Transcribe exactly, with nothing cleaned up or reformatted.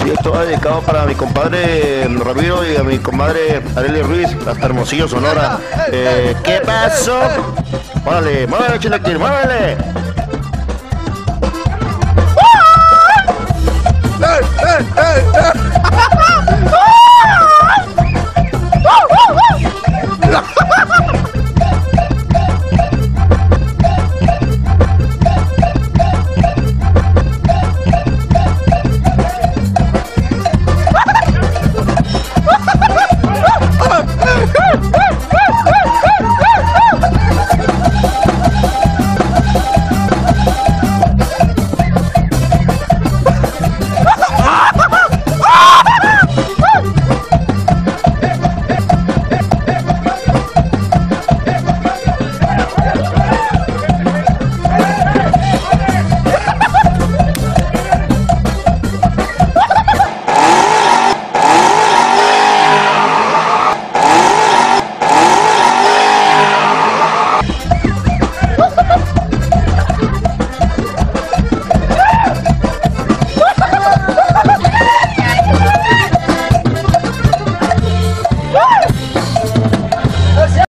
Sí, esto va dedicado para mi compadre Ramiro y a mi comadre Arely Ruiz, hasta Hermosillo, Sonora. Eh, ¿Qué pasó? Muévele, muévele, chilequín, muévele.